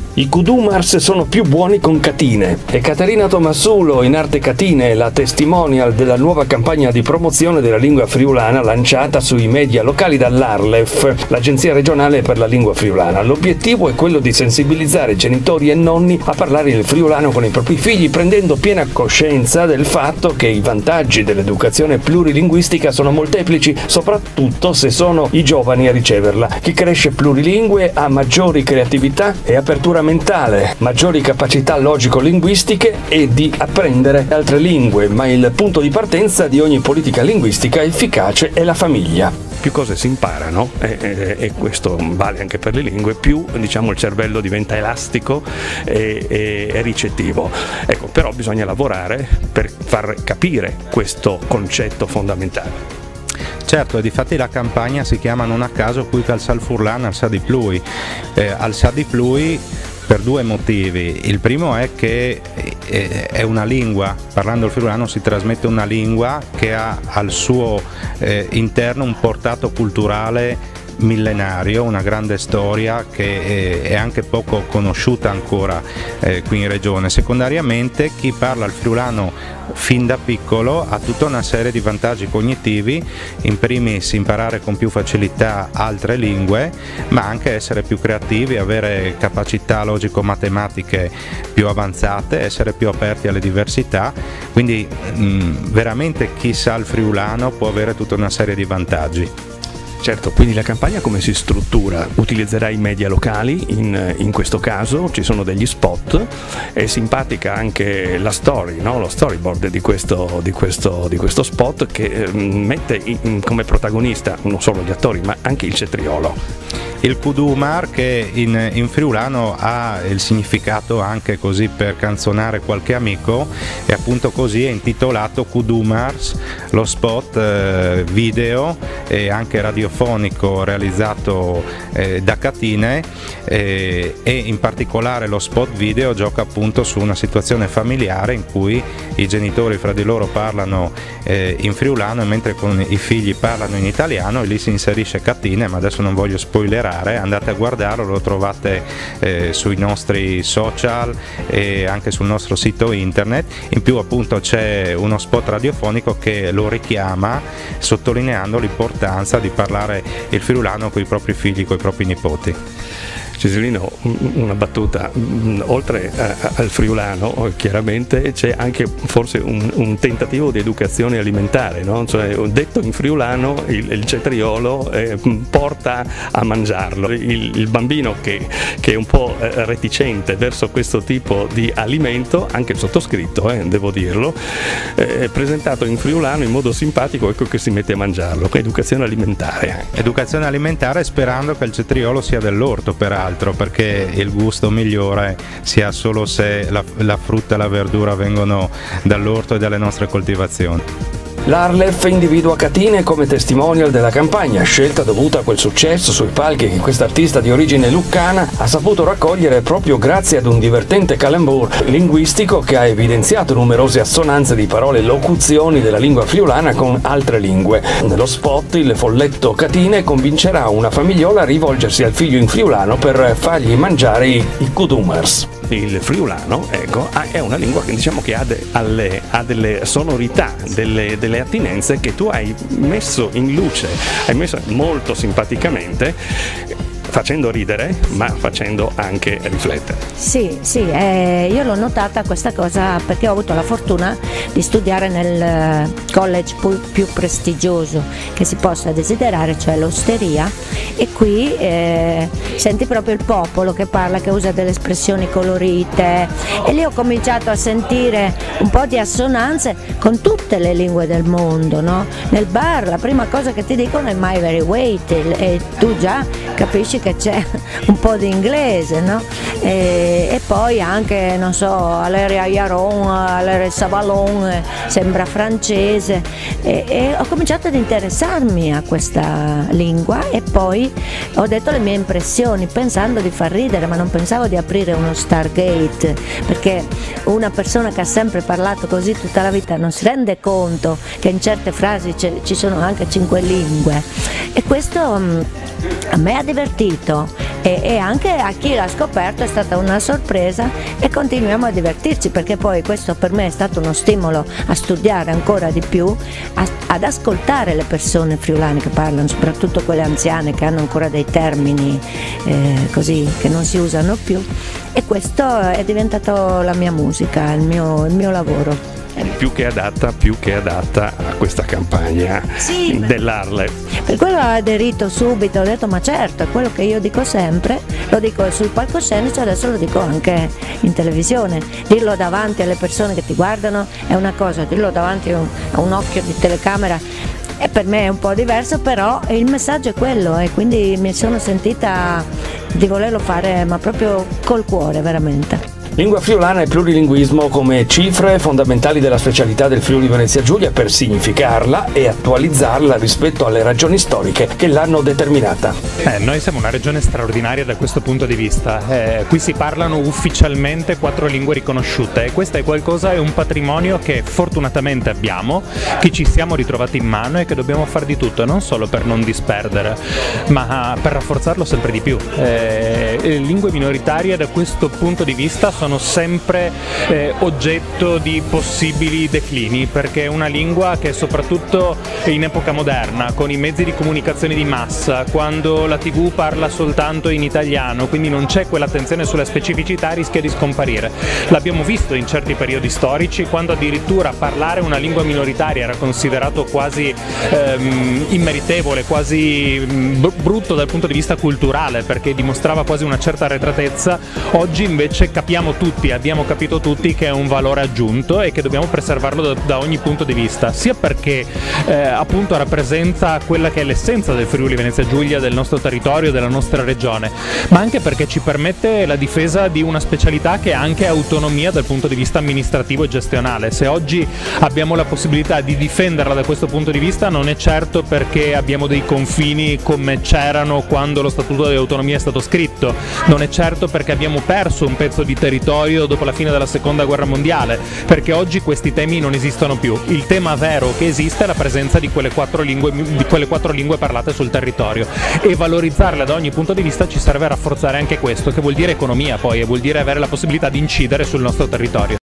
I Kudumars sono più buoni con Catine e Caterina Tomassulo, in arte Catine, è la testimonial della nuova campagna di promozione della lingua friulana lanciata sui media locali dall'Arlef, l'agenzia regionale per la lingua friulana. L'obiettivo è quello di sensibilizzare genitori e nonni a parlare il friulano con i propri figli, prendendo piena coscienza del fatto che i vantaggi dell'educazione plurilinguistica sono molteplici, soprattutto se sono i giovani a riceverla. Chi cresce plurilingue ha maggiori creatività e apertura mentale, maggiori capacità logico-linguistiche e di apprendere altre lingue, ma il punto di partenza di ogni politica linguistica efficace è la famiglia. Più cose si imparano, e questo vale anche per le lingue, più il cervello diventa elastico e ricettivo. Ecco, però bisogna lavorare per far capire questo concetto fondamentale. Certo, e difatti la campagna si chiama non a caso Qui cal sal furlan al sa di plui. Al sa di plui per due motivi. Il primo è che è una lingua, parlando il friulano si trasmette una lingua che ha al suo interno un portato culturale millenario, una grande storia che è anche poco conosciuta ancora qui in regione. Secondariamente chi parla il friulano fin da piccolo ha tutta una serie di vantaggi cognitivi, in primis imparare con più facilità altre lingue, ma anche essere più creativi, avere capacità logico-matematiche più avanzate, essere più aperti alle diversità, quindi veramente chi sa il friulano può avere tutta una serie di vantaggi. Certo, quindi la campagna come si struttura? Utilizzerà i media locali, in questo caso ci sono degli spot, è simpatica anche la story, no? Lo storyboard di questo spot che mette come protagonista non solo gli attori ma anche il cetriolo. Il Kudumar, che in friulano ha il significato anche così per canzonare qualche amico, e appunto così è intitolato Kudumars, lo spot video e anche radiofonico realizzato da Catine, e in particolare lo spot video gioca appunto su una situazione familiare in cui i genitori fra di loro parlano in friulano, mentre con i figli parlano in italiano, e lì si inserisce Catine, ma adesso non voglio spoilerare, andate a guardarlo, lo trovate sui nostri social e anche sul nostro sito internet. In più appunto c'è uno spot radiofonico che lo richiama, sottolineando l'importanza di parlare il friulano con i propri figli, con i propri nipoti. Ceserino, una battuta, oltre al friulano chiaramente c'è anche forse un tentativo di educazione alimentare, no? Cioè, detto in friulano il cetriolo porta a mangiarlo. Il bambino che è un po' reticente verso questo tipo di alimento, anche il sottoscritto, devo dirlo, presentato in friulano in modo simpatico, ecco che si mette a mangiarlo. Educazione alimentare. Educazione alimentare, sperando che il cetriolo sia dell'orto peraltro, perché il gusto migliore si ha solo se la frutta e la verdura vengono dall'orto e dalle nostre coltivazioni. L'Arlef individua Catine come testimonial della campagna, scelta dovuta a quel successo sui palchi che quest'artista di origine lucana ha saputo raccogliere proprio grazie ad un divertente calembour linguistico che ha evidenziato numerose assonanze di parole e locuzioni della lingua friulana con altre lingue. Nello spot il folletto Catine convincerà una famigliola a rivolgersi al figlio in friulano per fargli mangiare i Kudumars. Il friulano, ecco, è una lingua che diciamo che ha delle sonorità, delle attinenze che tu hai messo in luce, hai messo molto simpaticamente, facendo ridere ma facendo anche riflettere. Sì, io l'ho notata questa cosa perché ho avuto la fortuna di studiare nel college più prestigioso che si possa desiderare, cioè l'Osteria, e qui senti proprio il popolo che parla, che usa delle espressioni colorite, e lì ho cominciato a sentire un po' di assonanze con tutte le lingue del mondo, no? Nel bar la prima cosa che ti dicono è my very weight, e tu già capisci che c'è un po' di inglese, no? E poi anche, non so, all'area Yaron, all'area Savalon, sembra francese, e ho cominciato ad interessarmi a questa lingua, e poi ho detto le mie impressioni pensando di far ridere, ma non pensavo di aprire uno Stargate, perché una persona che ha sempre parlato così tutta la vita non si rende conto che in certe frasi ci sono anche 5 lingue, e questo a me ha divertito e anche a chi l'ha scoperto è stata una sorpresa e continuiamo a divertirci, perché poi questo per me è stato uno stimolo a studiare ancora di più, ad ascoltare le persone friulane che parlano, soprattutto quelle anziane che hanno ancora dei termini così che non si usano più, e questo è diventato la mia musica, il mio lavoro. Più che adatta a questa campagna dell'Arle. Per quello ho aderito subito, ho detto ma certo, è quello che io dico sempre, lo dico sul palcoscenico, adesso lo dico anche in televisione. Dirlo davanti alle persone che ti guardano è una cosa, dirlo davanti a un occhio di telecamera e per me è un po' diverso, però il messaggio è quello e quindi mi sono sentita di volerlo fare, ma proprio col cuore, veramente. Lingua friulana e plurilinguismo come cifre fondamentali della specialità del Friuli Venezia Giulia per significarla e attualizzarla rispetto alle ragioni storiche che l'hanno determinata. Noi siamo una regione straordinaria da questo punto di vista. Qui si parlano ufficialmente 4 lingue riconosciute e questo è qualcosa, è un patrimonio che fortunatamente abbiamo, che ci siamo ritrovati in mano e che dobbiamo fare di tutto, non solo per non disperdere, ma per rafforzarlo sempre di più. Le lingue minoritarie da questo punto di vista sono sempre oggetto di possibili declini, perché è una lingua che soprattutto in epoca moderna, con i mezzi di comunicazione di massa, quando la TV parla soltanto in italiano, quindi non c'è quell'attenzione sulla specificità, rischia di scomparire. L'abbiamo visto in certi periodi storici, quando addirittura parlare una lingua minoritaria era considerato quasi immeritevole, quasi brutto dal punto di vista culturale, perché dimostrava quasi una certa arretratezza. Oggi invece abbiamo capito tutti che è un valore aggiunto e che dobbiamo preservarlo da ogni punto di vista, sia perché appunto rappresenta quella che è l'essenza del Friuli Venezia Giulia, del nostro territorio, della nostra regione, ma anche perché ci permette la difesa di una specialità che ha anche autonomia dal punto di vista amministrativo e gestionale. Se oggi abbiamo la possibilità di difenderla da questo punto di vista, non è certo perché abbiamo dei confini come c'erano quando lo Statuto di Autonomia è stato scritto, non è certo perché abbiamo perso un pezzo di territorio dopo la fine della Seconda Guerra Mondiale, perché oggi questi temi non esistono più. Il tema vero che esiste è la presenza di quelle 4 lingue parlate sul territorio, e valorizzarle da ogni punto di vista ci serve a rafforzare anche questo, che vuol dire economia poi, e vuol dire avere la possibilità di incidere sul nostro territorio.